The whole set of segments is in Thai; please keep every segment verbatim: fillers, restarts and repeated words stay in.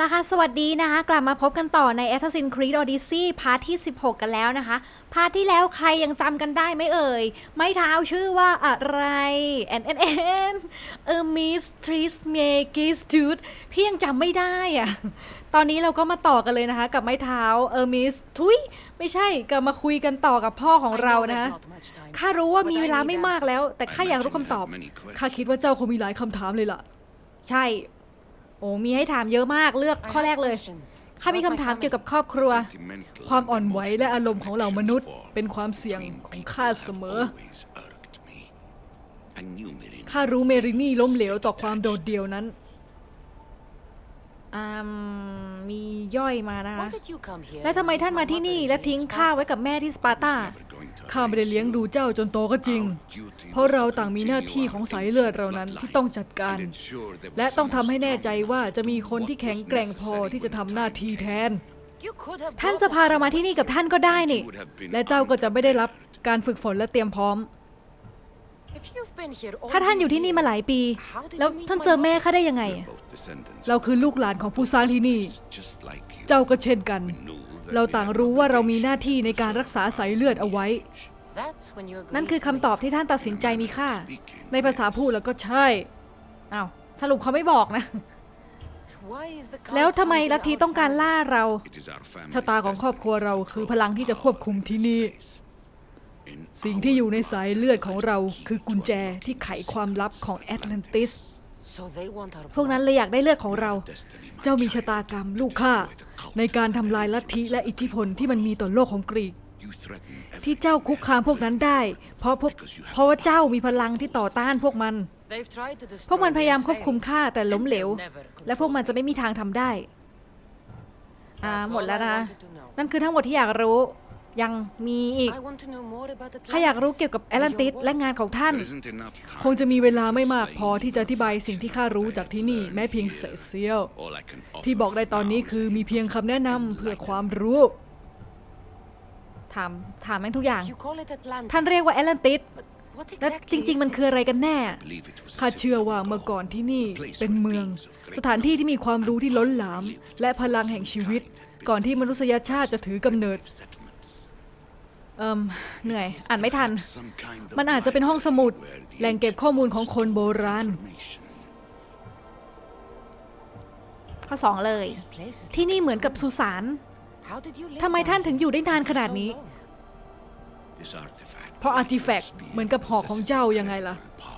ค่ะค่ะสวัสดีนะคะกลับมาพบกันต่อใน Assassin's Creed Odyssey พาร์ทที่สิบหกกันแล้วนะคะพาร์ทที่แล้วใครยังจำกันได้ไหมเอ่ยไม้เท้าชื่อว่าอะไรแอนแอนแอนเออมิสทริสเมกิสจูดพี่ยังจำไม่ได้อะตอนนี้เราก็มาต่อกันเลยนะคะกับไม้เท้าเออมิสทุยไม่ใช่ก็มาคุยกันต่อกับพ่อของเรานะคะข้ารู้ว่ามีเวลาไม่มากแล้วแต่ข้าอยากรู้คำตอบข้าคิดว่าเจ้าคงมีหลายคำถามเลยล่ะใช่โอ้มีให้ถามเยอะมากเลือกข้อแรกเลยข้ามีคำถามเกี่ยวกับครอบครัวความอ่อนไหวและอารมณ์ของเหล่ามนุษย์เป็นความเสี่ยงของข้าเสมอข้ารู้เมรินี่ล้มเหลวต่อความโดดเดี่ยวนั้นมีย่อยมานะคะและทำไมท่านมาที่นี่และทิ้งข้าไว้กับแม่ที่สปาร์ตาข้าไม่ได้เลี้ยงดูเจ้าจนโตก็จริงเพราะเราต่างมีหน้าที่ของสายเลือดเรานั้นที่ต้องจัดการและต้องทำให้แน่ใจว่าจะมีคนที่แข็งแกร่งพอที่จะทำหน้าที่แทนท่านจะพาเรามาที่นี่กับท่านก็ได้นี่และเจ้าก็จะไม่ได้รับการฝึกฝนและเตรียมพร้อมถ้าท่านอยู่ที่นี่มาหลายปีแล้วท่านเจอแม่ข้าได้ยังไงเราคือลูกหลานของผู้สร้างที่นี่เจ้าก็เช่นกันเราต่างรู้ว่าเรามีหน้าที่ในการรักษาสายเลือดเอาไว้นั่นคือคำตอบที่ท่านตัดสินใจมีค่าในภาษาพูดแล้วก็ใช่อ้าวสรุปเขาไม่บอกนะแล้วทำไมลัทธิต้องการล่าเราชะตาของครอบครัวเราคือพลังที่จะควบคุมที่นี่สิ่งที่อยู่ในสายเลือดของเราคือกุญแจที่ไขความลับของแอตแลนติสพวกนั้นเลยอยากได้เลือดของเราเจ้ามีชะตากรรมลูกข้าในการทำลายลัทธิและอิทธิพลที่มันมีต่อโลกของกรีกที่เจ้าคุกคามพวกนั้นได้เพราะพวกเพราะว่าเจ้ามีพลังที่ต่อต้านพวกมันพวกมันพยายามควบคุมข้าแต่ล้มเหลวและพวกมันจะไม่มีทางทำได้อ่าหมดแล้วนะนั่นคือทั้งหมดที่อยากรู้ยังมีอีกข้าอยากรู้เกี่ยวกับแอตแลนติสและงานของท่านคงจะมีเวลาไม่มากพอที่จะอธิบายสิ่งที่ข้ารู้จากที่นี่แม้เพียงเศษเสี้ยวที่บอกได้ตอนนี้คือมีเพียงคำแนะนำเพื่อความรู้ถามถามแม่งทุกอย่างท่านเรียกว่าแอตแลนติสและจริงๆมันคืออะไรกันแน่ข้าเชื่อว่าเมื่อก่อนที่นี่เป็นเมืองสถานที่ที่มีความรู้ที่ล้นหลามและพลังแห่งชีวิตก่อนที่มนุษยชาติจะถือกำเนิดเอิมเหนื่อยอ่านไม่ทันมันอาจจะเป็นห้องสมุดแหล่งเก็บข้อมูลของคนโบราณข้อสองเลยที่นี่เหมือนกับสุสานทำไมท่านถึงอยู่ได้นานขนาดนี้เพราะอาร์ติแฟกต์เหมือนกับหอกของเจ้ายังไงล่ะ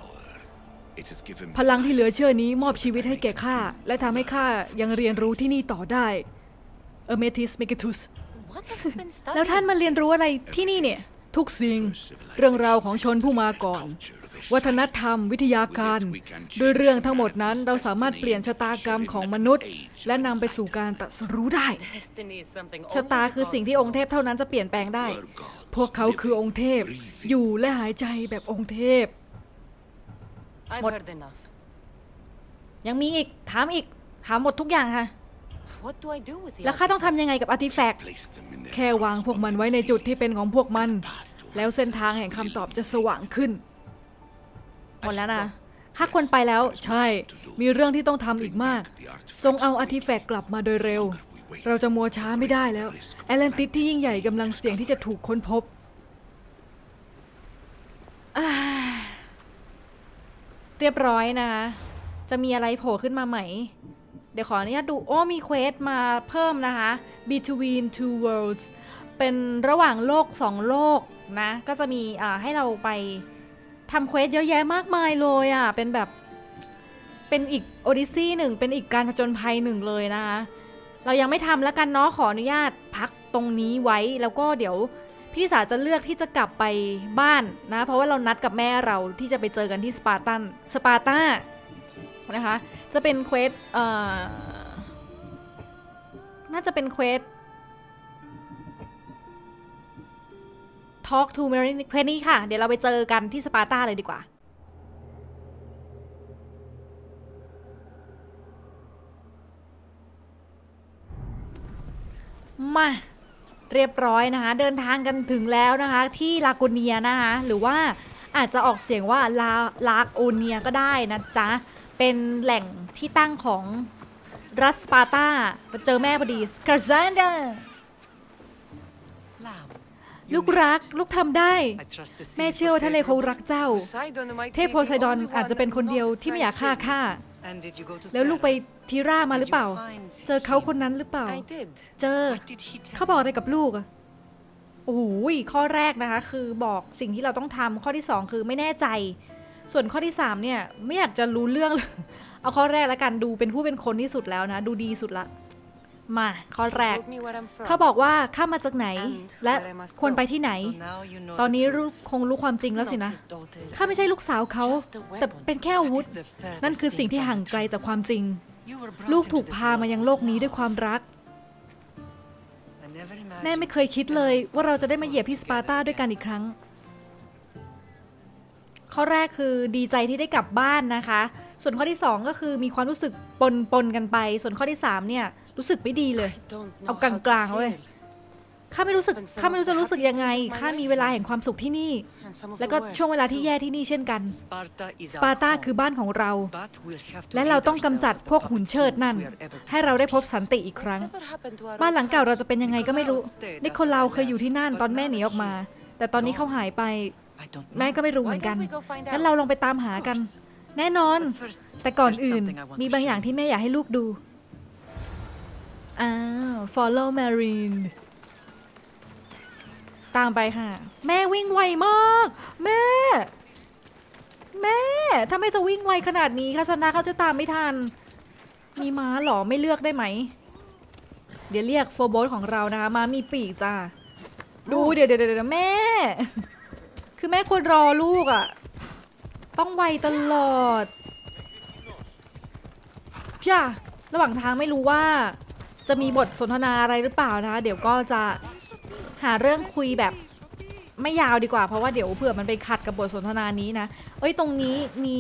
พลังที่เหลือเชื่อนี้มอบชีวิตให้แก่ข้าและทำให้ข้ายังเรียนรู้ที่นี่ต่อได้เอเมทิสเมกิทุสแล้วท่านมาเรียนรู้อะไรที่นี่เนี่ยทุกสิ่งเรื่องราวของชนผู้มาก่อนวัฒนธรรมวิทยาการด้วยเรื่องทั้งหมดนั้นเราสามารถเปลี่ยนชะตากรรมของมนุษย์และนำไปสู่การตรัสรู้ได้ชะตาคือสิ่งที่องค์เทพเท่านั้นจะเปลี่ยนแปลงได้พวกเขาคือองค์เทพอยู่และหายใจแบบองค์เทพหมดยังมีอีกถามอีกถามหมดทุกอย่างค่ะแล้วข้าต้องทำยังไงกับอาร์ติแฟกต์แค่วางพวกมันไว้ในจุดที่เป็นของพวกมันแล้วเส้นทางแห่งคำตอบจะสว่างขึ้นหมดแล้วนะข้าควรไปแล้วใช่มีเรื่องที่ต้องทำอีกมากจงเอาอาร์ติแฟกต์กลับมาโดยเร็วเราจะมัวช้าไม่ได้แล้วแอตแลนติสที่ยิ่งใหญ่กำลังเสี่ยงที่จะถูกค้นพบเรียบร้อยนะจะมีอะไรโผล่ขึ้นมาไหมเดี๋ยวขออนุญาตดูโอ้มีเควสมาเพิ่มนะคะ between two worlds เป็นระหว่างโลกสองโลกนะก็จะมีอ่าให้เราไปทำเควสเยอะแยะมากมายเลยอ่ะเป็นแบบเป็นอีกโอดิซี่หนึ่งเป็นอีกการผจญภัยหนึ่งเลยนะคะเรายังไม่ทำแล้วกันเนาะขออนุญาตพักตรงนี้ไว้แล้วก็เดี๋ยวพี่สาวจะเลือกที่จะกลับไปบ้านนะเพราะว่าเรานัดกับแม่เราที่จะไปเจอกันที่สปาร์ตันสปาร์ตานะคะจะเป็นเควสเอ่อน่าจะเป็นเควส Talk to Mary เควสนี้ค่ะเดี๋ยวเราไปเจอกันที่สปาร์ตาเลยดีกว่ามาเรียบร้อยนะคะเดินทางกันถึงแล้วนะคะที่ลาโกเนียนะคะหรือว่าอาจจะออกเสียงว่าลาลาโกเนียก็ได้นะจ๊ะเป็นแหล่งที่ตั้งของรัฐสปาร์ตามาเจอแม่พอดีคาซานดาลูกรักลูกทำได้แม่เชื่อว่าทะเลคงรักเจ้าเทพโพไซดอนอาจจะเป็นคนเดียวที่ไม่อยากฆ่าข้าแล้วลูกไปทีรามาหรือเปล่าเจอเขาคนนั้นหรือเปล่าเจอเขาบอกอะไรกับลูกอะโอ้โหข้อแรกนะคะคือบอกสิ่งที่เราต้องทำข้อที่สองคือไม่แน่ใจส่วนข้อที่สามเนี่ยไม่อยากจะรู้เรื่องเลยเอาข้อแรกแล้วกันดูเป็นผู้เป็นคนที่สุดแล้วนะดูดีสุดละมาข้อแรกเขาบอกว่าข้ามาจากไหนและควรไปที่ไหนตอนนี้คงรู้ความจริงแล้วสินะข้าไม่ใช่ลูกสาวเขาแต่เป็นแค่อาวุธนั่นคือสิ่งที่ห่างไกลจากความจริงลูกถูกพามายังโลกนี้ด้วยความรักแม่ไม่เคยคิดเลยว่าเราจะได้มาเหยียบที่สปาร์ตาด้วยกันอีกครั้งข้อแรกคือดีใจที่ได้กลับบ้านนะคะส่วนข้อที่สองก็คือมีความรู้สึกปนปนกันไปส่วนข้อที่สามเนี่ยรู้สึกไม่ดีเลยเอากลางๆเลยข้าไม่รู้สึกข้าไม่รู้จะรู้สึกยังไงข้ามีเวลาแห่งความสุขที่นี่แล้วก็ช่วงเวลาที่แย่ที่นี่เช่นกันสปาร์ตาคือบ้านของเราและเราต้องกำจัดพวกหุ่นเชิดนั่นให้เราได้พบสันติอีกครั้งบ้านหลังเก่าเราจะเป็นยังไงก็ไม่รู้นิโคลาเคยอยู่ที่นั่นตอนแม่หนีออกมาแต่ตอนนี้เขาหายไปแม่ก็ไม่รู้เหมือนกันงั้นเราลองไปตามหากันแน่นอนแต่ก่อนอื่นมีบางอย่างที่แม่อยากให้ลูกดูอ้าว follow Marine ตามไปค่ะแม่วิ่งไวมากแม่แม่ถ้าไม่จะวิ่งไวขนาดนี้คาซานาเขาจะตามไม่ทันมีม้าหรอไม่เลือกได้ไหมเดี๋ยวเรียกโฟร์โบสของเรานะคะม้ามีปีกจ้าดูเดี๋ยวเดี๋ยวเดี๋ยวแม่คือแม่ควรรอลูกอ่ะต้องไวตลอดจ้าระหว่างทางไม่รู้ว่าจะมีบทสนทนาอะไรหรือเปล่านะคะเดี๋ยวก็จะหาเรื่องคุยแบบไม่ยาวดีกว่าเพราะว่าเดี๋ยวเผื่อมันไปขัดกับบทสนทนานี้นะเอ้ยตรงนี้มี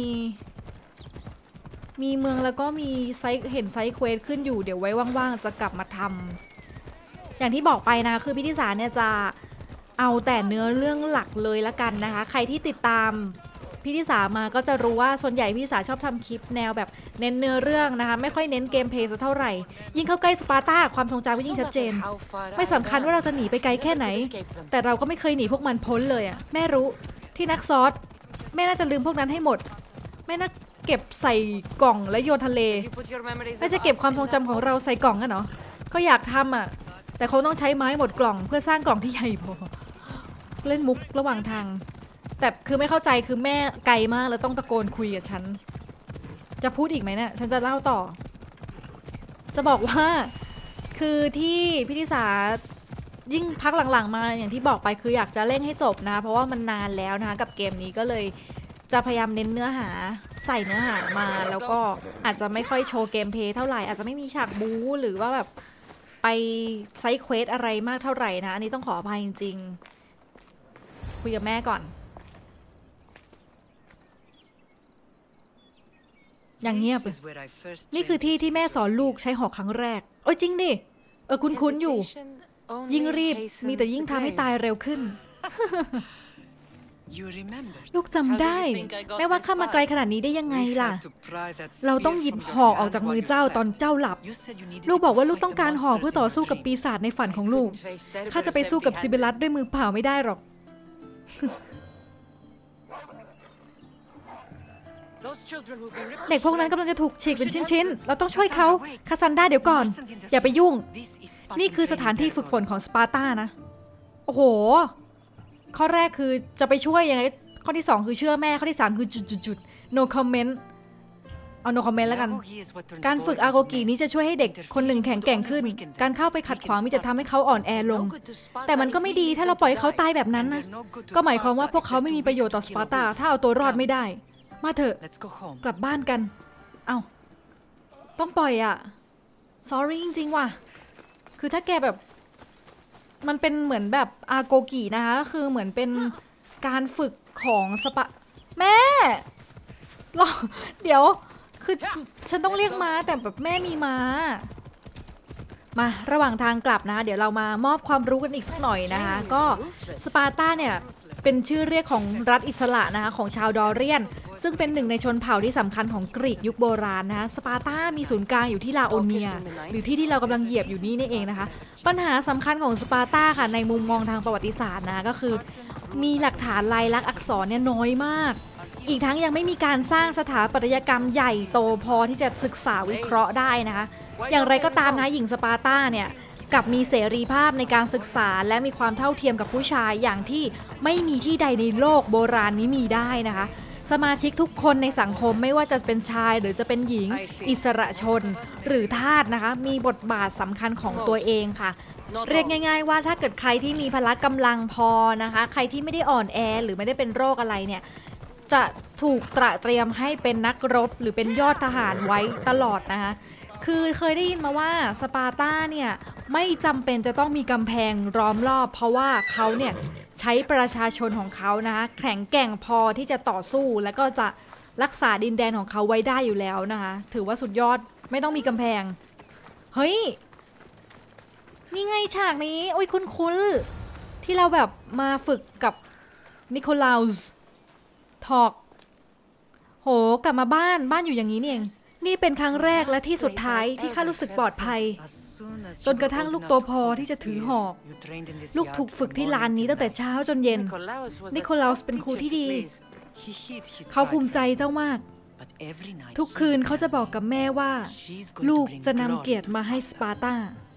มีเมืองแล้วก็มีไซต์เห็นไซต์เควสขึ้นอยู่เดี๋ยวไว้ว่างๆจะกลับมาทำอย่างที่บอกไปนะคือพิธีสารเนี่ยจะเอาแต่เนื้อเรื่องหลักเลยละกันนะคะใครที่ติดตามพี่ทิสามาก็จะรู้ว่าส่วนใหญ่พี่ทิสาชอบทำคลิปแนวแบบเน้นเนื้อเรื่องนะคะไม่ค่อยเน้นเกมเพลย์สักเท่าไหร่ยิ่งเข้าใกล้สปาร์ตาความทรงจำก็ยิ่งชัดเจนไม่สำคัญว่าเราจะหนีไปไกลแค่ไหนแต่เราก็ไม่เคยหนีพวกมันพ้นเลยอะแม่รู้ที่นักซอสแม่น่าจะลืมพวกนั้นให้หมดแม่น่าเก็บใส่กล่องและโยนทะเลแม่จะเก็บความทรงจำของเราใส่กล่องกันเหรอก็อยากทำอะแต่คงต้องใช้ไม้หมดกล่องเพื่อสร้างกล่องที่ใหญ่พอเล่นมุกระหว่างทางแต่คือไม่เข้าใจคือแม่ไกลมากแล้วต้องตะโกนคุยกับฉันจะพูดอีกไหมเนี่ยฉันจะเล่าต่อจะบอกว่าคือที่พิธิสายิ่งพักหลังๆมาอย่างที่บอกไปคืออยากจะเร่งให้จบนะเพราะว่ามันนานแล้วนะคะกับเกมนี้ก็เลยจะพยายามเน้นเนื้อหาใส่เนื้อหามาแล้วก็อาจจะไม่ค่อยโชว์เกมเพลย์เท่าไหร่อาจจะไม่มีฉากบู๊หรือว่าแบบไปไซด์เควสอะไรมากเท่าไหร่นะอันนี้ต้องขออภัยจริงๆคุยกับแม่ก่อนอย่างเงียบนี่คือที่ที่แม่สอนลูกใช้หอกครั้งแรกโอ้ยจริงดิเออคุ้นๆอยู่ยิ่งรีบมีแต่ยิ่งทำให้ตายเร็วขึ้น ลูกจำได้แม่ว่าข้ามาไกลขนาดนี้ได้ยังไงล่ะเราต้องหยิบหอกออกจากมือเจ้าตอนเจ้าหลับลูกบอกว่าลูกต้องการหอกเพื่อต่อสู้กับปีศาจในฝันของลูกข้าจะไปสู้กับซิเบลัสด้วยมือเปล่าไม่ได้หรอกเด็กพวกนั้นกำลังจะถูกฉีกเป็นชิ้นๆเราต้องช่วยเขาคาซันดาเดี๋ยวก่อนอย่าไปยุ่งนี่คือสถานที่ฝึกฝนของสปาร์ตานะโอ้โหข้อแรกคือจะไปช่วยยังไงข้อที่สองคือเชื่อแม่ข้อที่สามคือจุดๆ no comment เอา no comment แล้วกันการฝึกอาโกกินี้จะช่วยให้เด็กคนหนึ่งแข็งแกร่งขึ้นการเข้าไปขัดขวางมิจะทำให้เขาอ่อนแอลงแต่มันก็ไม่ดีถ้าเราปล่อยเขาตายแบบนั้นนะก็หมายความว่าพวกเขาไม่มีประโยชน์ต่อสปาร์ตาถ้าเอาตัวรอดไม่ได้มาเถอะกลับบ้านกันเอ้าต้องปล่อยอ่ะ sorry จริงๆว่ะคือถ้าแกแบบมันเป็นเหมือนแบบอาโกกินะคะคือเหมือนเป็นการฝึกของสปะแม่รอเดี๋ยวคือฉันต้องเรียกม้าแต่แบบแม่มีม้ามาระหว่างทางกลับนะเดี๋ยวเรามามอบความรู้กันอีกสักหน่อยนะคะก็สปาร์ตาเนี่ยเป็นชื่อเรียกของรัฐอิสระนะคะของชาวดอเรียนซึ่งเป็นหนึ่งในชนเผ่าที่สำคัญของกรีกยุคโบราณนะคะสปาร์ตามีศูนย์กลางอยู่ที่ลาโอเนียหรือที่ที่เรากำลังเหยียบอยู่นี่นี่เองนะคะปัญหาสำคัญของสปาร์ตาค่ะในมุมมองทางประวัติศาสตร์นะก็คือมีหลักฐานลายลักษณ์อักษรเนี่ยน้อยมากอีกทั้งยังไม่มีการสร้างสถาปัตยกรรมใหญ่โตพอที่จะศึกษาวิเคราะห์ได้นะคะอย่างไรก็ตามนะหญิงสปาร์ตาเนี่ยกับมีเสรีภาพในการศึกษาและมีความเท่าเทียมกับผู้ชายอย่างที่ไม่มีที่ใดในโลกโบราณนี้มีได้นะคะสมาชิกทุกคนในสังคมไม่ว่าจะเป็นชายหรือจะเป็นหญิงอิสระชนหรือทาสนะคะมีบทบาทสำคัญของตัวเองค่ะเรียกง่ายๆว่าถ้าเกิดใครที่มีพละกำลังพอนะคะใครที่ไม่ได้อ่อนแอหรือไม่ได้เป็นโรคอะไรเนี่ยจะถูกตระเตรียมให้เป็นนักรบหรือเป็นยอดทหารไว้ตลอดนะคะคือเคยได้ยินมาว่าสปาร์ตาเนี่ยไม่จำเป็นจะต้องมีกำแพงล้อมรอบเพราะว่าเขาเนี่ยใช้ประชาชนของเขานะคะแข็งแกร่งพอที่จะต่อสู้แล้วก็จะรักษาดินแดนของเขาไว้ได้อยู่แล้วนะคะถือว่าสุดยอดไม่ต้องมีกำแพงเฮ้ยนี่ไงฉากนี้โอ้ยคุ้นๆที่เราแบบมาฝึกกับนิโคลัสทอกโหกลับมาบ้านบ้านอยู่อย่างนี้นี่เองนี่เป็นครั้งแรกและที่สุดท้ายที่ข้ารู้สึกปลอดภัยจนกระทั่งลูกโตพอที่จะถือหอกลูกถูกฝึกที่ลานนี้ตั้งแต่เช้าจนเย็นนิโคลัสเป็นครูที่ดีเขาภูมิใจเจ้ามากทุกคืนเขาจะบอกกับแม่ว่าลูกจะนำเกียรติมาให้สปาร์ตา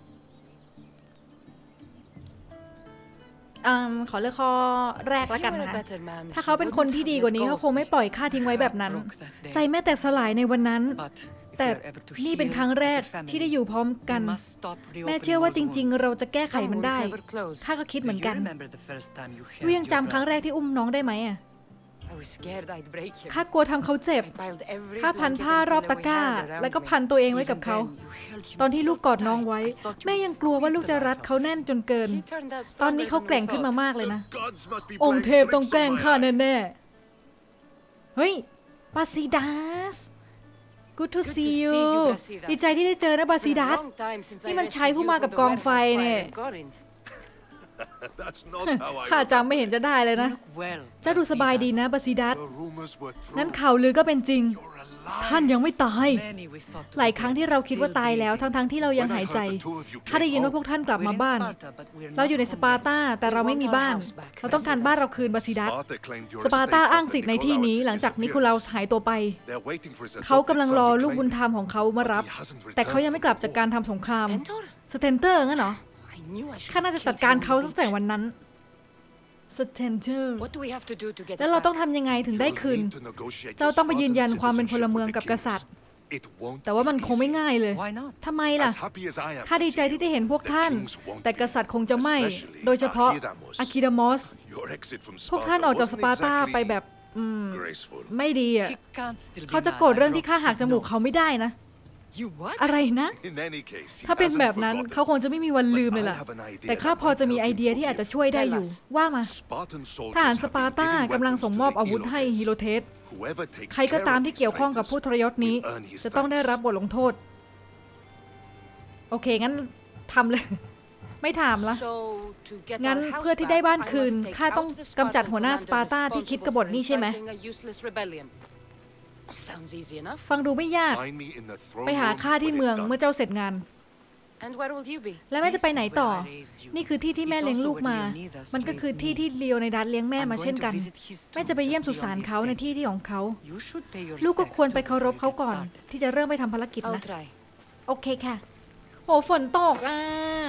อืมขอเลือกข้อแรกแล้วกันนะถ้าเขาเป็นคนที่ดีกว่านี้เขาคงไม่ปล่อยข้าทิ้งไว้แบบนั้นใจแม่แตกสลายในวันนั้นแต่นี่เป็นครั้งแรกที่ได้อยู่พร้อมกันแม่เชื่อว่าจริงๆเราจะแก้ไขมันได้ข้าก็คิดเหมือนกันลูกยังจำครั้งแรกที่อุ้มน้องได้ไหมอ่ะข้ากลัวทำเขาเจ็บข้าพันผ้ารอบตะกร้าแล้วก็พันตัวเองไว้กับเขาตอนที่ลูกกอดน้องไว้แม่ยังกลัวว่าลูกจะรัดเขาแน่นจนเกินตอนนี้เขาแกร่งขึ้นมามากเลยนะองค์เทพต้องแกล้งข้าแน่ๆเฮ้ยบาซิดัส Good to see you ดีใจที่ได้เจอนะบาซิดัสนี่มันชายผู้มากับกองไฟเนี่ยข้าจำไม่เห็นจะได้เลยนะเจ้าดูสบายดีนะบาซิดัสนั้นข่าวลือก็เป็นจริงท่านยังไม่ตายหลายครั้งที่เราคิดว่าตายแล้วทั้งๆที่เรายังหายใจข้าได้ยินว่าพวกท่านกลับมาบ้านเราอยู่ในสปาร์ตาแต่เราไม่มีบ้านเราต้องการบ้านเราคืนบาซิดัสสปาร์ตาอ้างสิทธิ์ในที่นี้หลังจากนิโคลัสหายตัวไปเขากำลังรอลูกบุญธรรมของเขามารับแต่เขายังไม่กลับจากการทำสงครามสเตนเตอร์งั้นเหรอข้าน่าจะจัดการเขาตั้งแต่วันนั้นสเตนเตอร์แล้วเราต้องทำยังไงถึงได้คืนเจ้าต้องไปยืนยันความเป็นพลเมืองกับกษัตริย์แต่ว่ามันคงไม่ง่ายเลยทำไมล่ะข้าดีใจที่ได้เห็นพวกท่านแต่กษัตริย์คงจะไม่โดยเฉพาะอะคิดามอสพวกท่านออกจากสปาร์ตาไปแบบไม่ดีอ่ะเขาจะโกรธเรื่องที่ข้าหักจมูกเขาไม่ได้นะอะไรนะถ้าเป็นแบบนั้นเขาคงจะไม่มีวันลืมเลยล่ะแต่ข้าพอจะมีไอเดียที่อาจจะช่วยได้อยู่ว่ามาทหารสปาร์ตากำลังส่งมอบอาวุธให้ฮิโรเทสใครก็ตามที่เกี่ยวข้องกับผู้ทรยศนี้จะต้องได้รับบทลงโทษโอเคงั้นทำเลยไม่ถามละงั้นเพื่อที่ได้บ้านคืนข้าต้องกำจัดหัวหน้าสปาร์ตาที่คิดกบฏนี้ใช่ไหมฟังดูไม่ยากไปหาข้าที่เมืองเมื่อเจ้าเสร็จงานแล้วแม่จะไปไหนต่อนี่คือที่ที่แม่เลี้ยงลูกมามันก็คือที่ที่ลีโอไนดัสเลี้ยงแม่มาเช่นกันแม่จะไปเยี่ยมสุสานเขาในที่ที่ของเขาลูกก็ควรไปเคารพเขาก่อนที่จะเริ่มไปทำภารกิจนะโอเคค่ะโหฝนตกอ่ะ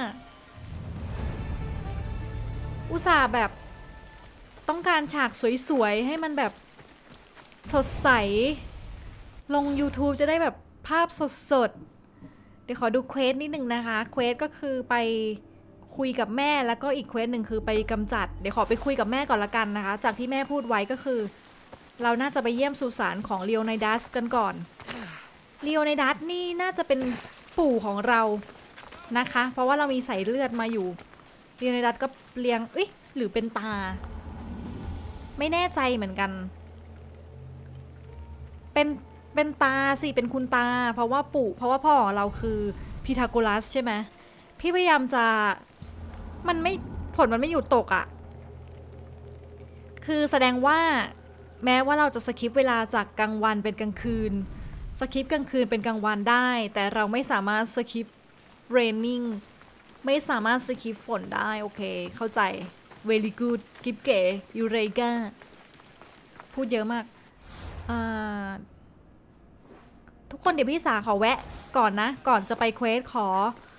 อุตส่าห์แบบต้องการฉากสวยๆให้มันแบบสดใสลง YouTube จะได้แบบภาพสดๆเดี๋ยวขอดูเควสนิดนึงนะคะเควสก็คือไปคุยกับแม่แล้วก็อีกเควสหนึ่งคือไปกำจัดเดี๋ยวขอไปคุยกับแม่ก่อนละกันนะคะจากที่แม่พูดไว้ก็คือเราน่าจะไปเยี่ยมสุสานของลีโอไนดัสกันก่อนลีโอไนดัสนี่น่าจะเป็นปู่ของเรานะคะเพราะว่าเรามีสายเลือดมาอยู่ลีโอไนดัสก็เลี้ยงเอ้ยหรือเป็นตาไม่แน่ใจเหมือนกันเป็นเป็นตาสิเป็นคุณตาเพราะว่าปู่เพราะว่าพ่อเราคือพีทาโกรัสใช่ไหมพี่พยายามจะมันไม่ฝนมันไม่หยุดตกอะ่ะคือแสดงว่าแม้ว่าเราจะสคิปเวลาจากกลางวันเป็นกลางคืนสคิปกลางคืนเป็นกลางวันได้แต่เราไม่สามารถสคิป raining ไม่สามารถสคิปฝนได้โอเคเข้าใจ very good กิฟเก๋ยูเรกาพูดเยอะมากทุกคนเดี๋ยวพี่สาขอแวะก่อนนะก่อนจะไปเควสขอ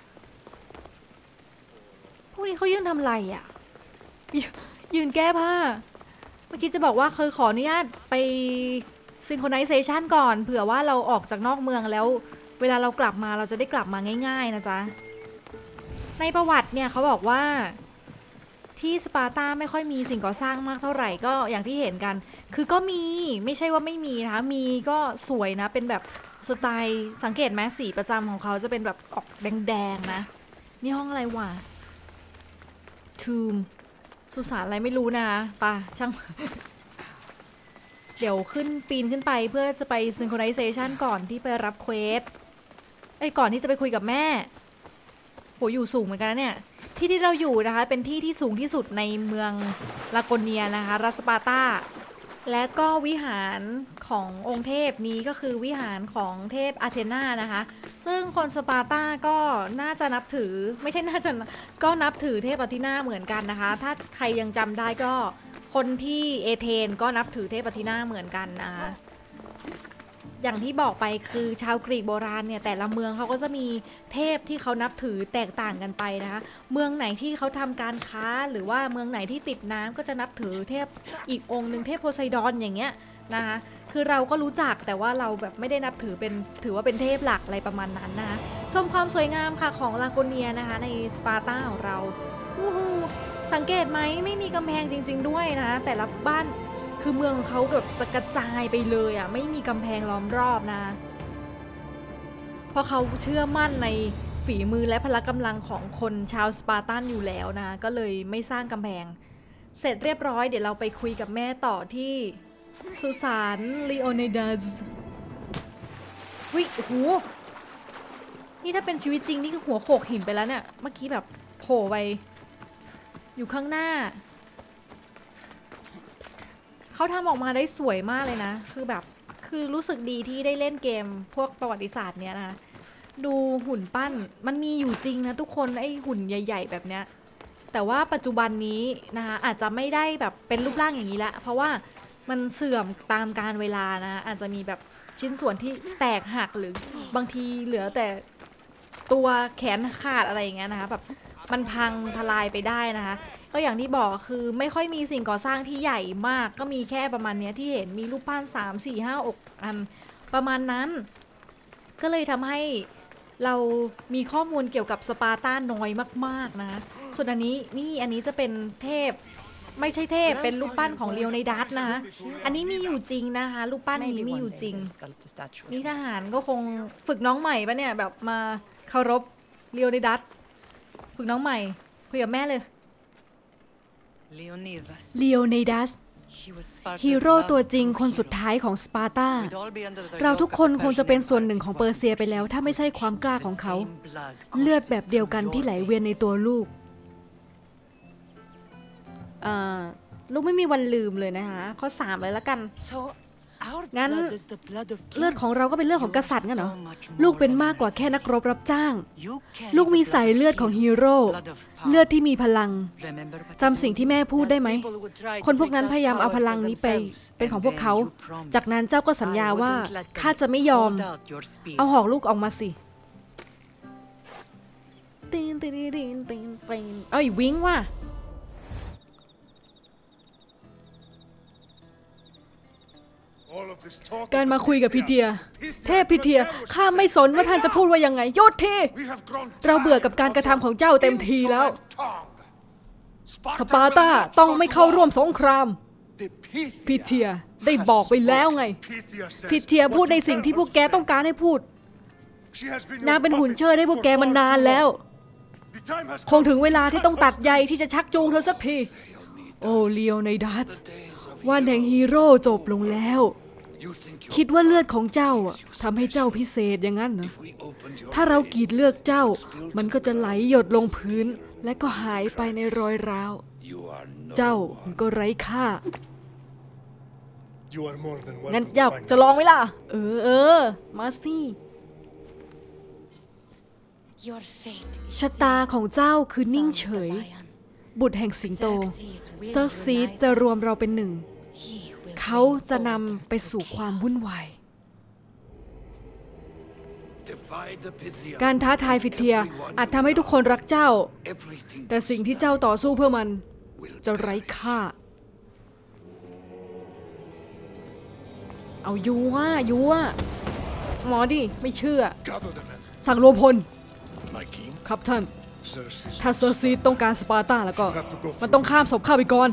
พวกนี้เขายืนทำไรอ่ะยืนแก้ผ้าเมื่อกี้จะบอกว่าเคยขออนุญาตไปซิงโครไนเซชันก่อนเผื่อว่าเราออกจากนอกเมืองแล้วเวลาเรากลับมาเราจะได้กลับมาง่ายๆนะจ๊ะในประวัติเนี่ยเขาบอกว่าที่สปาร์ตาไม่ค่อยมีสิ่งก่อสร้างมากเท่าไหร่ก็อย่างที่เห็นกันคือก็มีไม่ใช่ว่าไม่มีนะคะมีก็สวยนะเป็นแบบสไตล์สังเกตไหมสีประจำของเขาจะเป็นแบบออกแดงๆนะนี่ห้องอะไรวะทูมสุสานอะไรไม่รู้นะป่ะช่าง เดี๋ยวขึ้นปีนขึ้นไปเพื่อจะไปซิงโครไนเซชันก่อนที่ไปรับเควสไอ้ก่อนที่จะไปคุยกับแม่โหอยู่สูงเหมือนกันนะเนี่ยที่ที่เราอยู่นะคะเป็นที่ที่สูงที่สุดในเมืองลาโกเนียนะคะรัสสปาร์ตาและก็วิหารขององค์เทพนี้ก็คือวิหารของเทพอาเธนานะคะซึ่งคนสปาร์ตาก็น่าจะนับถือไม่ใช่น่าจะก็นับถือเทพอาเธนาเหมือนกันนะคะถ้าใครยังจำได้ก็คนที่เอเธนก็นับถือเทพอาเธนาเหมือนกันนะคะอย่างที่บอกไปคือชาวกรีกโบราณเนี่ยแต่ละเมืองเขาก็จะมีเทพที่เขานับถือแตกต่างกันไปนะคะเมืองไหนที่เขาทำการค้าหรือว่าเมืองไหนที่ติดน้ำก็จะนับถือเทพอีกองค์หนึ่งเทพโพไซดอนอย่างเงี้ยนะคะคือเราก็รู้จักแต่ว่าเราแบบไม่ได้นับถือเป็นถือว่าเป็นเทพหลักอะไรประมาณนั้นนะคะชมความสวยงามค่ะของลาโกเนียนะคะในสปาร์ตาของเราวู้ฮู้สังเกตไหมไม่มีกำแพงจริงๆด้วยนะแต่ละบ้านคือเมืองเขาแบบจะกระจายไปเลยอ่ะไม่มีกำแพงล้อมรอบนะเพราะเขาเชื่อมั่นในฝีมือและพละกำลังของคนชาวสปาร์ตันอยู่แล้วนะก็เลยไม่สร้างกำแพงเสร็จเรียบร้อยเดี๋ยวเราไปคุยกับแม่ต่อที่สุสานลีโอนิดัสวิโอ้โหนี่ถ้าเป็นชีวิตจริงนี่คือหัวโขกหินไปแล้วเนี่ยเมื่อกี้แบบโผล่ไปอยู่ข้างหน้าเขาทำออกมาได้สวยมากเลยนะคือแบบคือรู้สึกดีที่ได้เล่นเกมพวกประวัติศาสตร์เนี้ยนะดูหุ่นปั้นมันมีอยู่จริงนะทุกคนไอ้หุ่นใหญ่ๆแบบเนี้ยแต่ว่าปัจจุบันนี้นะคะอาจจะไม่ได้แบบเป็นรูปร่างอย่างนี้ละเพราะว่ามันเสื่อมตามกาลเวลานะอาจจะมีแบบชิ้นส่วนที่แตกหักหรือบางทีเหลือแต่ตัวแขนขาดอะไรอย่างเงี้ยนะคะแบบมันพังทลายไปได้นะคะก็อย่างที่บอกคือไม่ค่อยมีสิ่งก่อสร้างที่ใหญ่มากก็มีแค่ประมาณนี้ที่เห็นมีรูปปั้นสาม สี่ ห้า อกอันประมาณนั้นก็เลยทำให้เรามีข้อมูลเกี่ยวกับสปาร์ตาน้อยมากๆนะส่วนอันนี้นี่อันนี้จะเป็นเทพไม่ใช่เทพเป็นรูปปั้นของเลโอนิดัสนะคะอันนี้มีอยู่จริงนะคะรูปปั้นนี้มีอยู่จริงนี่ทหารก็คงฝึกน้องใหม่ปะเนี่ยแบบมาเคารพเลโอนิดัสฝึกน้องใหม่คุยกับแม่เลยลีโอนิดัสฮีโร่ตัวจริงคนสุดท้ายของสปาร์ตาเราทุกคนคงจะเป็นส่วนหนึ่งของเปอร์เซียไปแล้วถ้าไม่ใช่ความกล้าของเขาเลือดแบบเดียวกันที่ไหลเวียนในตัวลูกเอ่อลูกไม่มีวันลืมเลยนะคะข้อสามเลยละกันงั้นเลือดของเราก็เป็นเลือดของกษัตริย์งั้นเหรอลูกเป็นมากกว่าแค่นักรบรับจ้างลูกมีสายเลือดของฮีโร่เลือดที่มีพลังจำสิ่งที่แม่พูดได้ไหมคนพวกนั้นพยายามเอาพลังนี้ไปเป็นของพวกเขาจากนั้นเจ้าก็สัญญาว่าข้าจะไม่ยอมเอาหอกลูกออกมาสิตีนตีนตีนตีนตีนเอ้ยวิ่งว่ะการมาคุยกับพิเทียเทพพิเทียข้าไม่สนว่าท่านจะพูดว่ายังไงหยุดทีเราเบื่อกับการกระทำของเจ้าเต็มทีแล้วสปาร์ตาต้องไม่เข้าร่วมสงครามพิเทียได้บอกไปแล้วไงพิเทียพูดในสิ่งที่พวกแกต้องการให้พูดนางเป็นหุ่นเชิดให้พวกแกมานานแล้วคงถึงเวลาที่ต้องตัดใยที่จะชักจูงเธอสักทีโอ้เลโอนิดัสวันแห่งฮีโร่จบลงแล้วคิดว่าเลือดของเจ้าทำให้เจ้าพิเศษอย่างนั้นเหรอถ้าเรากรีดเลือดเจ้ามันก็จะไหลหยดลงพื้นและก็หายไปในรอยร้าวเจ้าก็ไร้ค่างั้นอยากจะลองไหมล่ะเออเออมาสตี้ชะตาของเจ้าคือนิ่งเฉยบุตรแห่งสิงโตเซิร์กซีดจะรวมเราเป็นหนึ่งเขาจะนำไปสู่ความวุ่นวายการท้าทายฟิเทียอาจทำให้ทุกคนรักเจ้าแต่สิ่งที่เจ้าต่อสู้เพื่อมันจะไร้ค่าเอายัวยัวหมอดิไม่เชื่อสั่งรวมพลครับท่านถ้าเซอร์ซีดต้องการสปาร์ตาแล้วก็มันต้องข้ามศพข้าไปก่อน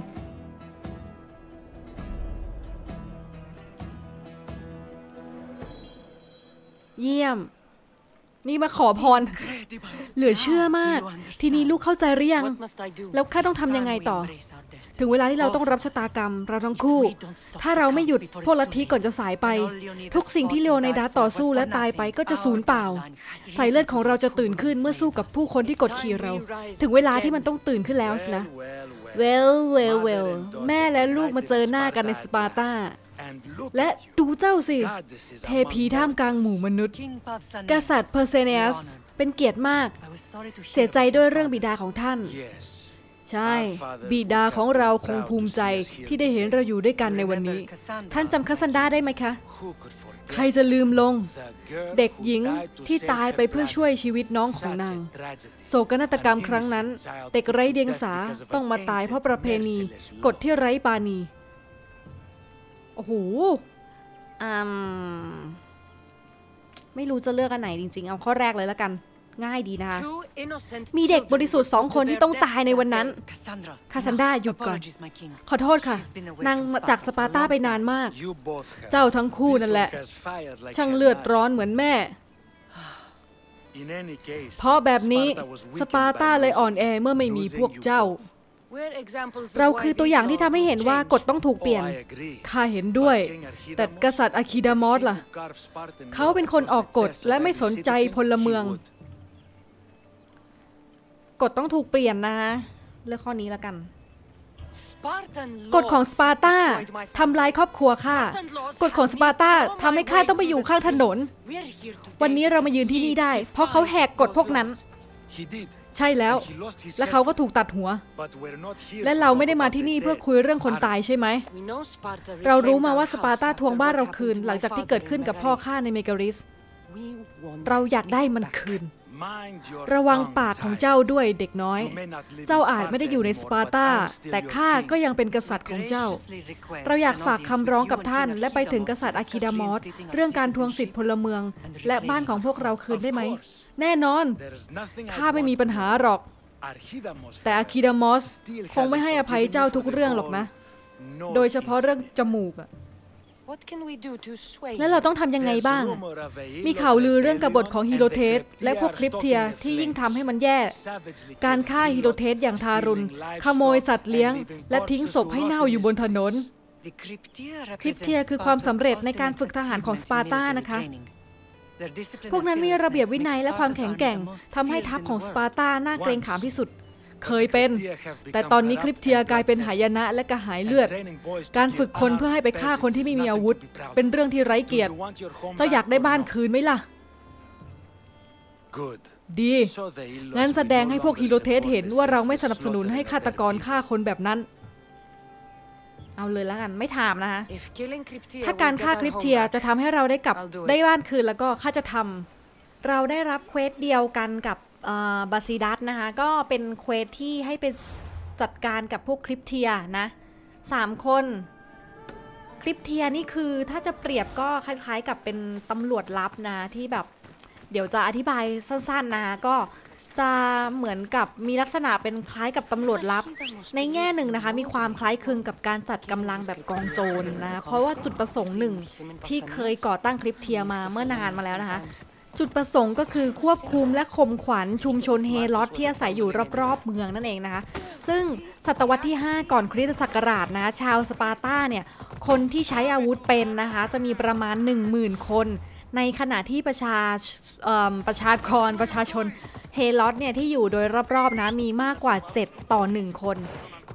เยี่ยมนี่มาขอพรเหลือเชื่อมากทีนี้ลูกเข้าใจหรือยังแล้วข้าต้องทำยังไงต่อถึงเวลาที่เราต้องรับชะตากรรมเราทั้งคู่ถ้าเราไม่หยุดพวกลัทธิก่อนจะสายไปทุกสิ่งที่เลโอไนดัสต่อสู้และตายไปก็จะสูญเปล่าสายเลือดของเราจะตื่นขึ้นเมื่อสู้กับผู้คนที่กดขี่เราถึงเวลาที่มันต้องตื่นขึ้นแล้วนะเวลเวลเวลแม่และลูกมาเจอหน้ากันในสปาร์ตาและดูเจ้าสิเทพีท่ามกลางหมู่มนุษย์กษัตริย์เพอร์เซเนียสเป็นเกียรติมากเสียใจด้วยเรื่องบิดาของท่านใช่บิดาของเราคงภูมิใจที่ได้เห็นเราอยู่ด้วยกันในวันนี้ท่านจำคาซันดาได้ไหมคะใครจะลืมลงเด็กหญิงที่ตายไปเพื่อช่วยชีวิตน้องของนางโศกนาฏกรรมครั้งนั้นเด็กไร้เดียงสาต้องมาตายเพราะประเพณีกฎที่ไร้ปราณีโอ้โหอืมไม่รู้จะเลือกอันไหนจริงๆเอาข้อแรกเลยแล้วกันง่ายดีนะคะมีเด็กบริสุทธิ์สองคนที่ต้องตายในวันนั้นคาซันดาหยุดก่อนขอโทษค่ะนางจากสปาร์ตาไปนานมากเจ้าทั้งคู่นั่นแหละช่างเลือดร้อนเหมือนแม่เพราะแบบนี้สปาร์ตาเลยอ่อนแอเมื่อไม่มีพวกเจ้าเราคือตัวอย่างที่ทำให้เห็นว่ากฎต้องถูกเปลี่ยนข้าเห็นด้วยแต่กษัตริย์อะคิดามอสล่ะเขาเป็นคนออกกฎและไม่สนใจพลเมืองกฎต้องถูกเปลี่ยนนะเลือกข้อนี้แล้วกันกฎของสปาร์ตาทำลายครอบครัวข้ากฎของสปาร์ตาทำให้ข้าต้องไปอยู่ข้างถนนวันนี้เรามายืนที่นี่ได้เพราะเขาแหกกฎพวกนั้นใช่แล้วและเขาก็ถูกตัดหัวและเราไม่ได้มาที่นี่เพื่อคุยเรื่องคนตายใช่ไหมเรารู้มาว่าสปาร์ตาทวงบ้านเราคืนหลังจากที่เกิดขึ้นกับพ่อข้าในเมการิสเราอยากได้มันคืนระวังปากของเจ้าด้วยเด็กน้อยเจ้าอาจไม่ได้อยู่ในสปาร์ตาแต่ข้าก็ยังเป็นกษัตริย์ของเจ้าเราอยากฝากคำร้องกับท่านและไปถึงกษัตริย์อะคิดามอสเรื่องการทวงสิทธิพลเมืองและบ้านของพวกเราคืนได้ไหมแน่นอนข้าไม่มีปัญหาหรอกแต่อะคิดามอสคงไม่ให้อภัยเจ้าทุกเรื่องหรอกนะโดยเฉพาะเรื่องจมูกแล้วเราต้องทำยังไงบ้างมีข่าวลือเรื่องกบฏของฮีโรเทสและพวกคลิปเทียที่ยิ่งทำให้มันแย่การฆ่าฮีโรเทสอย่างทารุณขโมยสัตว์เลี้ยงและทิ้งศพให้เน่าอยู่บนถนนคลิปเทียคือความสำเร็จในการฝึกทหารของสปาร์ตานะคะพวกนั้นมีระเบียบวินัยและความแข็งแกร่งทำให้ทัพของสปาร์ตาน่าเกรงขามที่สุดเคยเป็นแต่ตอนนี้คลิปเทียกลายเป็นหายนะและกระหายเลือดการฝึกคนเพื่อให้ไปฆ่าคนที่ไม่มีอาวุธเป็นเรื่องที่ไร้เกียรติเจ้าอยากได้บ้านคืนไหมล่ะดีงั้นแสดงให้พวกฮีโรเทสเห็นว่าเราไม่สนับสนุนให้ฆาตกรฆ่าคนแบบนั้นเอาเลยแล้วกันไม่ถามนะคะถ้าการฆ่าคลิปเทียจะทำให้เราได้กลับได้บ้านคืนแล้วก็ข้าจะทำเราได้รับเควสเดียวกันกับบาซิดัสนะคะก็เป็นเควสที่ให้ไปจัดการกับพวกคลิปเทียนะสามคนคลิปเทียนี่คือถ้าจะเปรียบก็คล้ายๆกับเป็นตำรวจลับนะที่แบบเดี๋ยวจะอธิบายสั้นๆนะคะก็จะเหมือนกับมีลักษณะเป็นคล้ายกับตำรวจลับในแง่หนึ่งนะคะมีความคล้ายคลึงกับการจัดกำลังแบบกองโจรนะเพราะว่าจุดประสงค์หนึ่งที่เคยก่อตั้งคลิปเทียมาเมื่อนานมาแล้วนะคะจุดประสงค์ก็คือควบคุมและข่มขวัญชุมชนเฮลอสที่อาศัยอยู่รอบๆเมืองนั่นเองนะคะซึ่งศตวรรษที่ห้าก่อนคริสตศักราชนะชาวสปาร์ตาเนี่ยคนที่ใช้อาวุธเป็นนะคะจะมีประมาณ หนึ่งหมื่น คนในขณะที่ประชาประชากรประชาชนเฮลอสเนี่ยที่อยู่โดยรอบๆนะมีมากกว่าเจ็ดต่อหนึ่งคน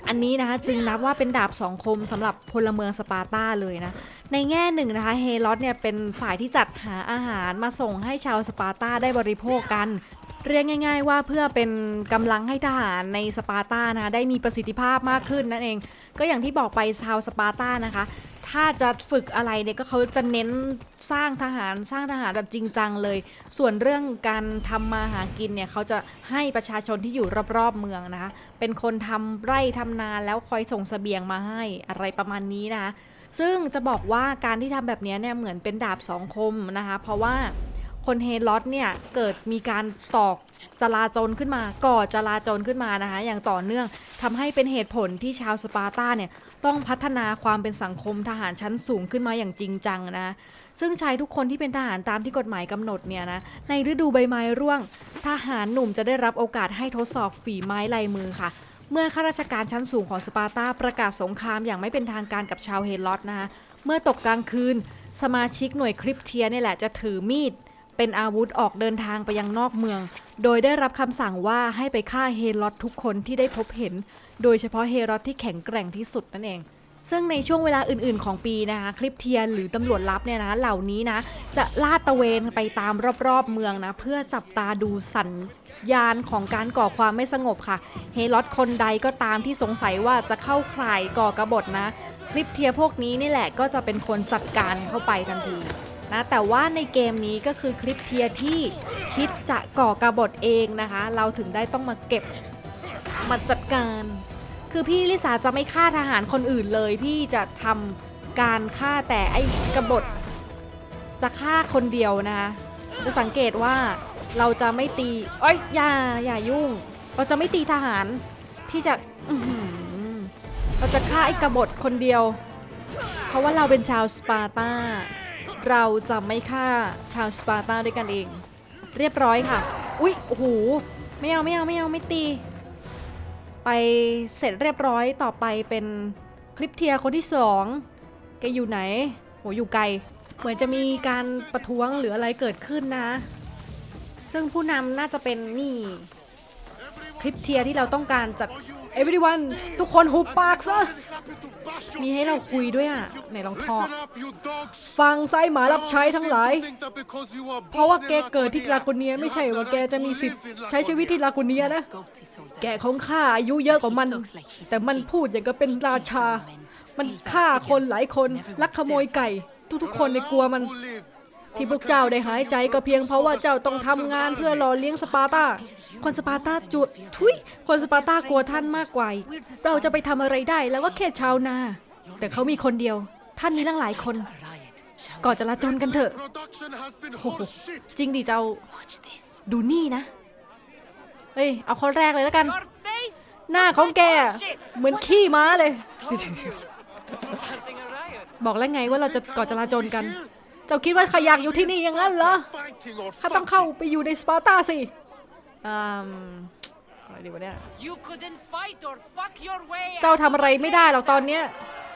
อันนี้นะคะจึงนับว่าเป็นดาบสองคมสำหรับพลเมืองสปาร์ตาเลยนะในแง่หนึ่งนะคะเฮลอสเนี่ยเป็นฝ่ายที่จัดหาอาหารมาส่งให้ชาวสปาร์ตาได้บริโภคกันเรียกง่ายๆว่าเพื่อเป็นกำลังให้ทหารในสปาร์ตานะคะได้มีประสิทธิภาพมากขึ้นนั่นเองก็อย่างที่บอกไปชาวสปาร์ตานะคะถ้าจะฝึกอะไรเนี่ยก็เขาจะเน้นสร้างทหารสร้างทหารแบบจริงจังเลยส่วนเรื่องการทำมาหากินเนี่ยเขาจะให้ประชาชนที่อยู่รอบๆเมืองนะคะเป็นคนทำไร่ทำนาแล้วคอยส่งเสบียงมาให้อะไรประมาณนี้นะคะซึ่งจะบอกว่าการที่ทำแบบนี้เนี่ยเหมือนเป็นดาบสองคมนะคะเพราะว่าคนเฮลอสเนี่ยเกิดมีการตอกจลาจลขึ้นมาก่อจลาจลขึ้นมานะคะอย่างต่อเนื่องทำให้เป็นเหตุผลที่ชาวสปาร์ตาเนี่ยต้องพัฒนาความเป็นสังคมทหารชั้นสูงขึ้นมาอย่างจริงจังนะซึ่งชายทุกคนที่เป็นทหารตามที่กฎหมายกำหนดเนี่ยนะในฤดูใบไม้ร่วงทหารหนุ่มจะได้รับโอกาสให้ทดสอบฝีไม้ลายมือค่ะเมื่อข้าราชการชั้นสูงของสปาร์ตาประกาศสงครามอย่างไม่เป็นทางการกับชาวเฮลอสนะคะเมื่อตกกลางคืนสมาชิกหน่วยคริปเทียนี่แหละจะถือมีดเป็นอาวุธออกเดินทางไปยังนอกเมืองโดยได้รับคำสั่งว่าให้ไปฆ่าเฮลอสทุกคนที่ได้พบเห็นโดยเฉพาะเฮลอสที่แข็งแกร่งที่สุดนั่นเองซึ่งในช่วงเวลาอื่นๆของปีนะคะคริปเทียหรือตำรวจลับเนี่ยนะเหล่านี้นะจะลาดตระเวนไปตามรอบๆเมืองนะเพื่อจับตาดูสัญญาณของการก่อความไม่สงบค่ะเฮลอสคนใดก็ตามที่สงสัยว่าจะเข้าข่ายก่อกบฏนะคริปเทียพวกนี้นี่แหละก็จะเป็นคนจัดการเข้าไปทันทีนะแต่ว่าในเกมนี้ก็คือคริปเทียที่คิดจะก่อกบฏเองนะคะเราถึงได้ต้องมาเก็บมาจัดการคือพี่ลิสาจะไม่ฆ่าทหารคนอื่นเลยพี่จะทำการฆ่าแต่ไอ้กบฏจะฆ่าคนเดียวนะคะจะสังเกตว่าเราจะไม่ตีเอ้ยอย่าอย่ายุ่งเราจะไม่ตีทหารพี่จะเราจะฆ่าไอ้กบฏคนเดียวเพราะว่าเราเป็นชาวสปาร์ตาเราจะไม่ฆ่าชาวสปาร์ตาด้วยกันเองเรียบร้อยค่ะอุ๊ยโอ้โหไม่เอาไม่เอาไม่เอาไม่ตีไปเสร็จเรียบร้อยต่อไปเป็นคลิปเทียคนที่สองแกอยู่ไหนโหอยู่ไกลเหมือนจะมีการประท้วงหรืออะไรเกิดขึ้นนะซึ่งผู้นำน่าจะเป็นนี่คลิปเทียที่เราต้องการจัด everyone ทุกคนหุบปากซะมีให้เราคุยด้วยอ่ะไหนลองทอฟังไส้หมารับใช้ทั้งหลายเพราะว่าแกเกิดที่ลากูเนียไม่ใช่ว่าแกจะมีสิทธิ์ใช้ชีวิตที่ลากูเนียนะแกของข้าอายุเยอะกว่ามันแต่มันพูดอย่างก็เป็นราชามันฆ่าคนหลายคนลักขโมยไก่ทุกๆคนในกลัวมันที่พวกเจ้าได้หายใจก็เพียงเพราะว่าเจ้าต้องทำงานเพื่อหล่อเลี้ยงสปาร์ตาคนสปาร์ตาจุดทุยคนสปาร์ตากลัวท่านมากกว่าเราจะไปทำอะไรได้แล้วว่าแค่ชาวนาแต่เขามีคนเดียวท่านมีตั้งหลายคนก่อจลาจลกันเถอะโอ้โหจริงดิเจ้าดูนี่นะเฮ้ยเอาข้อแรกเลยแล้วกันหน้าของแกเหมือนขี้ม้าเลยบอกแล้วไงว่าเราจะก่อจลาจลกันเจ้าคิดว่าข้าอยากอยู่ที่นี่อย่างนั้นเหรอข้าต้องเข้าไปอยู่ในสปาร์ตาสิอืมอะไรดีวะเนี่ยเจ้าทำอะไรไม่ได้หรอกตอนเนี้ย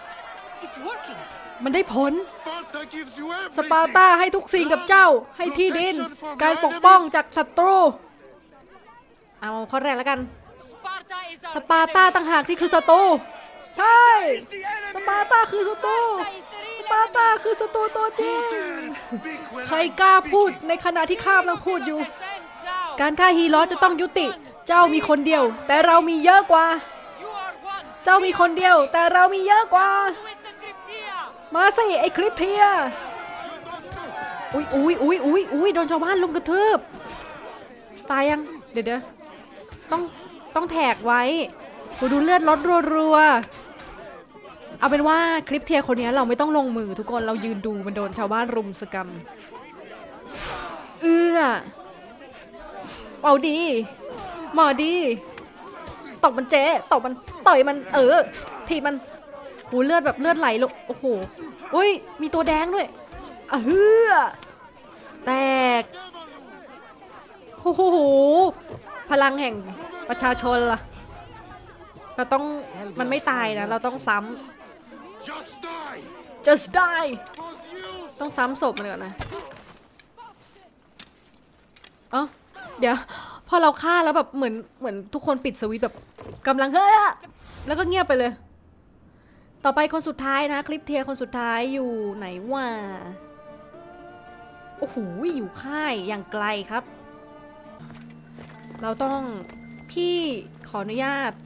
มันได้ผลสปาร์ตาให้ทุกสิ่งกับเจ้าให้ที่ดินการปกป้องจากศัตรูเอาข้อแรกแล้วกันสปาร์ตาต่างหากที่คือศัตรูใช่สปาร์ตาคือศัตรูสปาร์ตาคือศัตรูตัวจริงใครกล้าพูดในขณะที่ข้ากำลังพูดอยู่การฆ่าฮีโร่จะต้องยุติเจ้ามีคนเดียวแต่เรามีเยอะกว่าเจ้ามีคนเดียวแต่เรามีเยอะกว่ามาสิไอ้คลิปเทียอุ้ยอุ้ยอุ้ยอุ้ยอุ้ยโดนชาวบ้านลุมกระทืบตายยังเดี๋ยวเดี๋ยวต้องต้องแท็กไว้ดูเลือดลดรัวๆเอาเป็นว่าคลิปเทียคนนี้เราไม่ต้องลงมือทุกคนเรายืนดูมันโดนชาวบ้านรุมสกรรมเอื้อเอาดีหมอดีตบมันเจ๊ตบมันต่อยมันเออทีมันหูเลือดแบบเลือดไหลลงโอ้โหอุ้ยมีตัวแดงด้วยอ่ะเฮือแตกโอ้โหพลังแห่งประชาชนล่ะเราต้องมันไม่ตายนะเราต้องซ้ำ just die ต้องซ้ำศพมันก่อนนะเอ้าเดี๋ยวพอเราฆ่าแล้วแบบเหมือนเหมือนทุกคนปิดสวิตช์แบบกำลังเฮ้ยแล้วก็เงียบไปเลยต่อไปคนสุดท้ายนะคลิปเทียคนสุดท้ายอยู่ไหนวะโอ้โหอยู่ค่ายอย่างไกลครับเราต้องพี่ขออนุญาต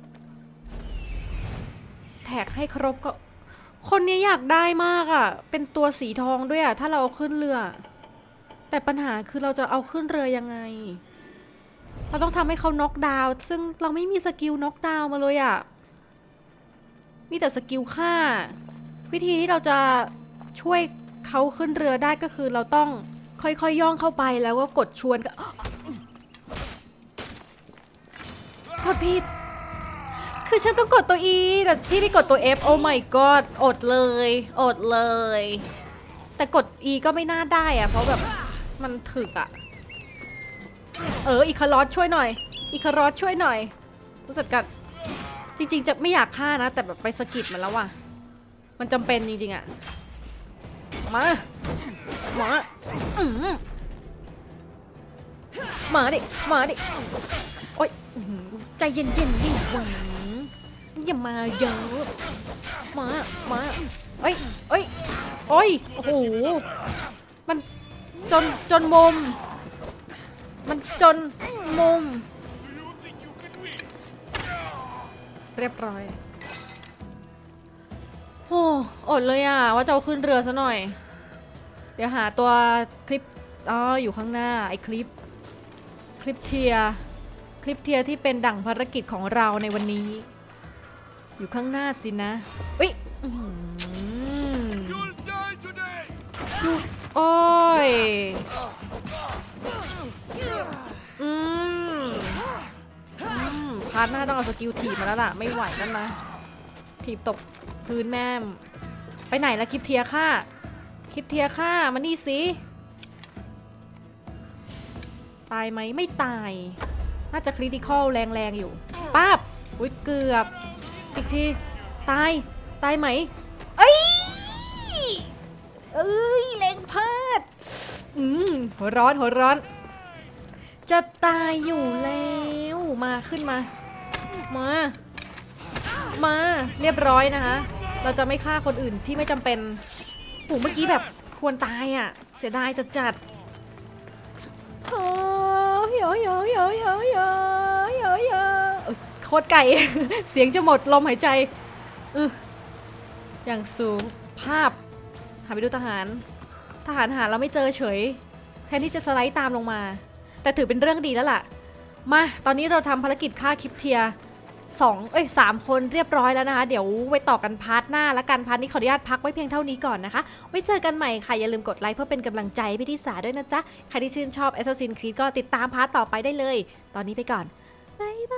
แท็กให้ครบก็คนนี้อยากได้มากอ่ะเป็นตัวสีทองด้วยอ่ะถ้าเราเอาขึ้นเรือแต่ปัญหาคือเราจะเอาขึ้นเรือยังไงเราต้องทำให้เขาน็อกดาวน์ซึ่งเราไม่มีสกิลน็อกดาวน์มาเลยอ่ะมีแต่สกิลฆ่าวิธีที่เราจะช่วยเขาขึ้นเรือได้ก็คือเราต้องค่อยๆ ย, ย่องเข้าไปแล้วก็กดชวนกดผิดคือฉันต้องกดตัว E แต่ที่ไปกดตัว F โอ้ my god อดเลยอดเลยแต่กด E ก็ไม่น่าได้อะเพราะแบบมันถึกอะเอออีคารอสช่วยหน่อยอีคารอสช่วยหน่อยรู้สึกกัดจริงๆจะไม่อยากฆ่านะแต่แบบไปสกิดมันแล้วว่ะมันจำเป็นจริงๆอะมามาอืมมาดิมาดิโอ๊ยใจเย็นๆดิหวังอย่ามาเยอะมามาเอ้ยเอ้ยโอ้ยโอ้โหมันจนจนมุมมันจนมุมเรียบร้อยโอ้อดเลยอ่ะว่าจะเอาขึ้นเรือซะหน่อยเดี๋ยวหาตัวคลิปอ๋ออยู่ข้างหน้าไอคลิปคลิปเทียคลิปเทียที่เป็นดั่งภารกิจของเราในวันนี้อยู่ข้างหน้าสินะเฮ้ยโอ้ยอืมพาร์ทหน้าต้องเอาสกิลถีบมาแล้วล่ะไม่ไหวนั่นนะถีบตกพื้นแม่มไปไหนละคลิปเทียค่ะคลิปเทียค่ะมานี่สิตายไหมไม่ตายน่าจะคริติคอลแรงๆอยู่ป๊าบอุ้ยเกือบอีกทีตายตายไหมเอ้ยเอ้ยแรงพลาดอืมหัวร้อนหัวร้อนจะตายอยู่แล้วมาขึ้นมามามาเรียบร้อยนะคะเราจะไม่ฆ่าคนอื่นที่ไม่จำเป็นโหเมื่อกี้แบบควรตายอ่ะเสียดายจัดจัดโอ้ยโอ้ยโอ้ยโอ้ยโอ้ยโอ้ยโอ้ยโคตรไก่เสียงจะหมดลมหายใจอืออย่างสูงภาพหาไปดูทหารทหารหาเราไม่เจอเฉยแทนที่จะสไลด์ตามลงมาแต่ถือเป็นเรื่องดีแล้วล่ะมาตอนนี้เราทำภารกิจฆ่าคลิปเทียสองเอ้ยสามคนเรียบร้อยแล้วนะคะเดี๋ยวไว้ต่อกันพาร์ทหน้าและกันพาร์ทนี้ขออนุญาตพักไว้เพียงเท่านี้ก่อนนะคะไว้เจอกันใหม่ค่ะอย่าลืมกดไลค์เพื่อเป็นกำลังใจให้พี่ทิสาด้วยนะจ๊ะใครที่ชื่นชอบ Assassin's Creed ก็ติดตามพาร์ทต่อไปได้เลยตอนนี้ไปก่อนบ๊ายบาย